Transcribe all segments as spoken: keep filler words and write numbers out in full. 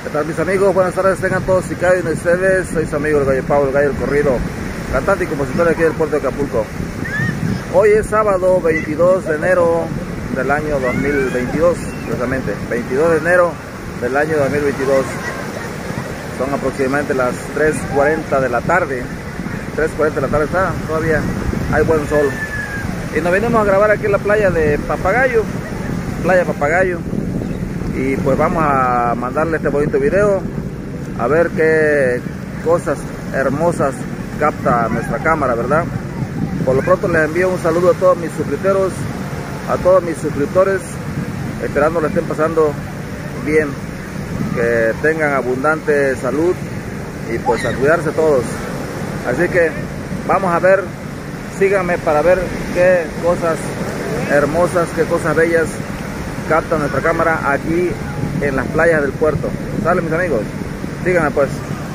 ¿Qué tal, mis amigos? Buenas tardes, tengan todos y cada uno de ustedes. Soy su amigo el Gallo Pablo, el Gallo del Corrido, cantante y compositor aquí del puerto de Acapulco. Hoy es sábado veintidós de enero del año dos mil veintidós, precisamente veintidós de enero del año dos mil veintidós. Son aproximadamente las tres cuarenta de la tarde. tres cuarenta de la tarde está, todavía hay buen sol. Y nos venimos a grabar aquí en la playa de Papagayo, playa Papagayo. Y pues vamos a mandarle este bonito video a ver qué cosas hermosas capta nuestra cámara, ¿verdad? Por lo pronto les envío un saludo a todos mis suscriptores, a todos mis suscriptores, esperando le estén pasando bien, que tengan abundante salud y pues a cuidarse todos. Así que vamos a ver, síganme para ver qué cosas hermosas, qué cosas bellas capta nuestra cámara aquí en las playas del puerto. ¿Sale, mis amigos? Síganme pues.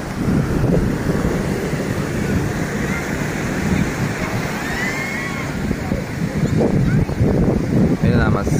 Miren nada más.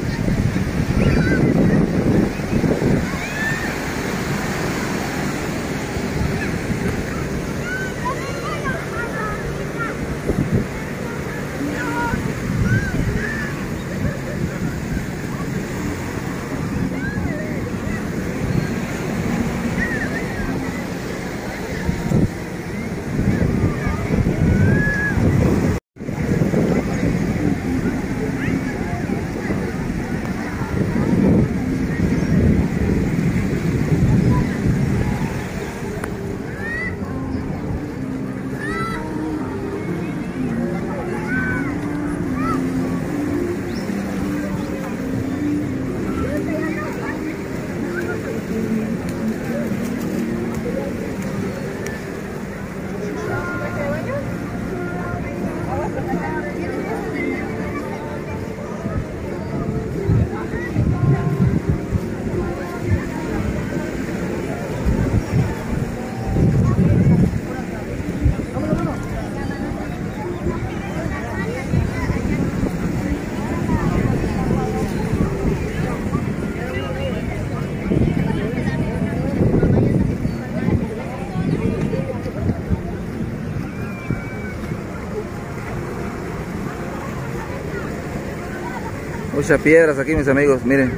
Muchas piedras aquí, mis amigos, miren.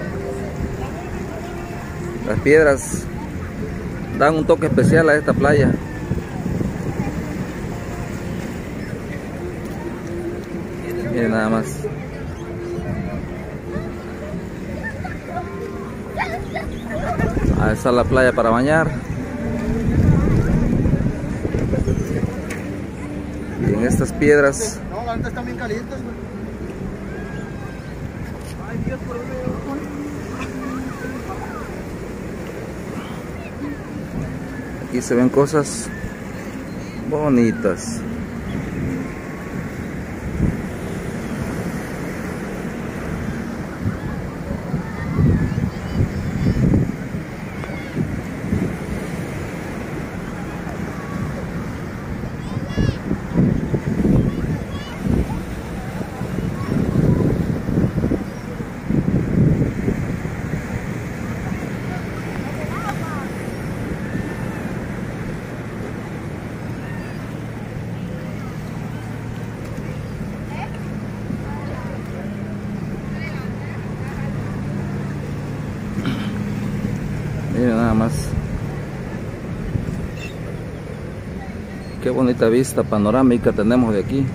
Las piedras dan un toque especial a esta playa. Miren nada más. Ahí está la playa para bañar. Y en estas piedras no, la neta están bien calientes, güey. aquí se ven cosas bonitas. Miren nada más. Qué bonita vista panorámica tenemos de aquí.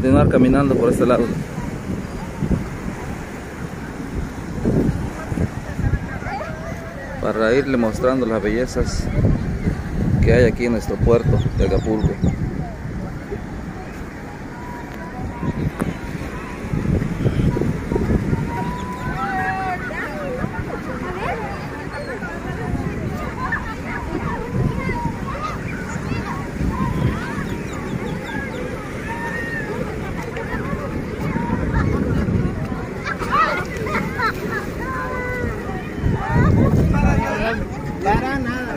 continuar caminando por este lado. Para irle mostrando las bellezas que hay aquí en nuestro puerto de Acapulco. Para nada.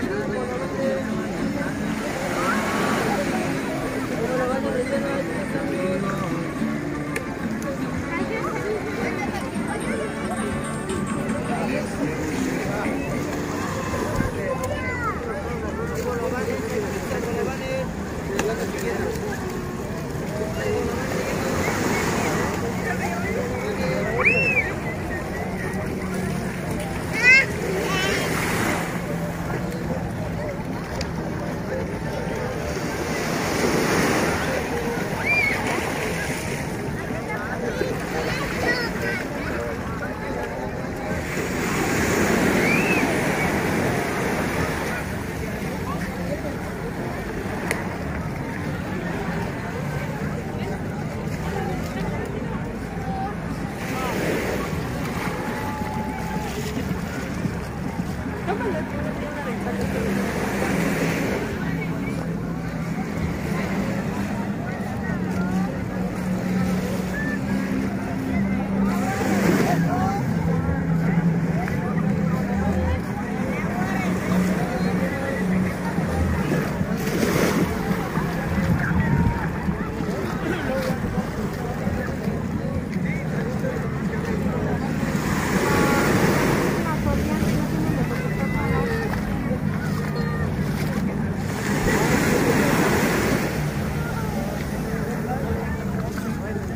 Gracias.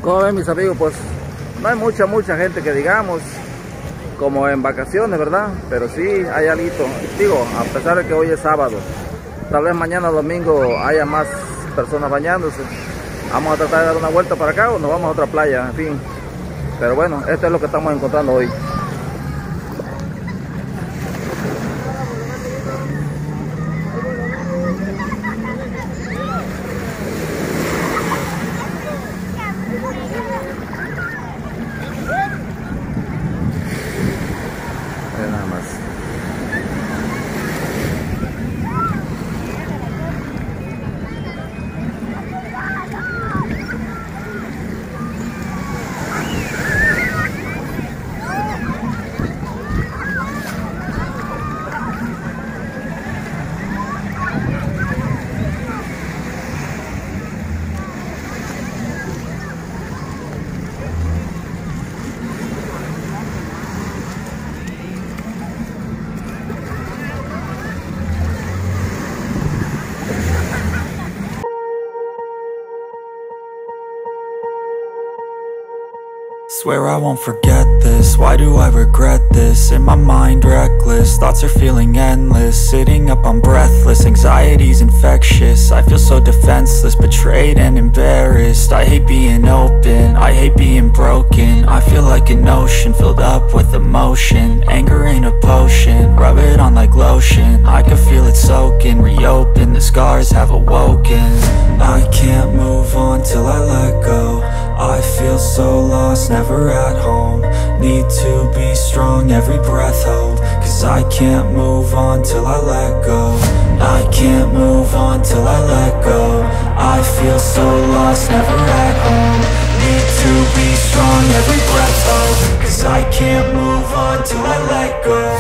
Como ven mis amigos, pues no hay mucha, mucha gente que digamos, como en vacaciones, ¿verdad? Pero sí hay algo, digo, a pesar de que hoy es sábado, tal vez mañana domingo haya más personas bañándose. Vamos a tratar de dar una vuelta para acá o nos vamos a otra playa, en fin. Pero bueno, esto es lo que estamos encontrando hoy. Nada más. Swear I won't forget this, why do I regret this? In my mind reckless, thoughts are feeling endless. Sitting up, I'm breathless, anxiety's infectious. I feel so defenseless, betrayed and embarrassed. I hate being open, I hate being broken. I feel like an ocean filled up with emotion. Anger ain't a potion, rub it on like lotion. I can feel it soaking, reopen, the scars have awoken. I can't move on till I let go. I feel so lost, never at home. Need to be strong, every breath hold. Cause I can't move on till I let go. I can't move on till I let go. I feel so lost, never at home. Need to be strong, every breath hold. Cause I can't move on till I let go.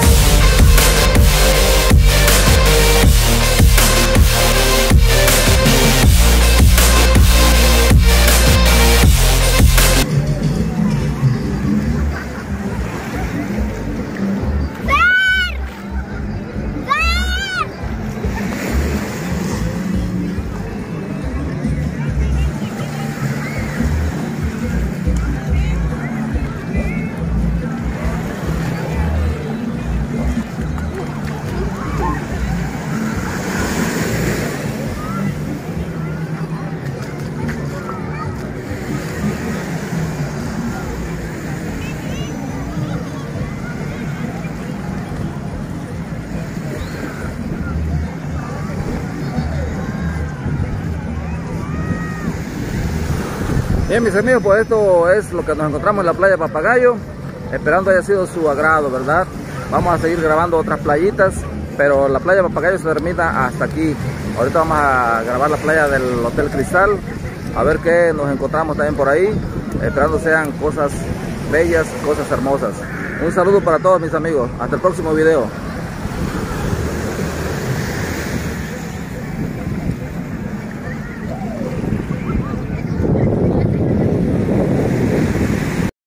Bien mis amigos, pues esto es lo que nos encontramos en la playa Papagayo. Esperando haya sido su agrado, ¿verdad? Vamos a seguir grabando otras playitas, pero la playa Papagayo se termina hasta aquí. Ahorita vamos a grabar la playa del Hotel Cristal, a ver qué nos encontramos también por ahí. Esperando sean cosas bellas, cosas hermosas. Un saludo para todos mis amigos, hasta el próximo video.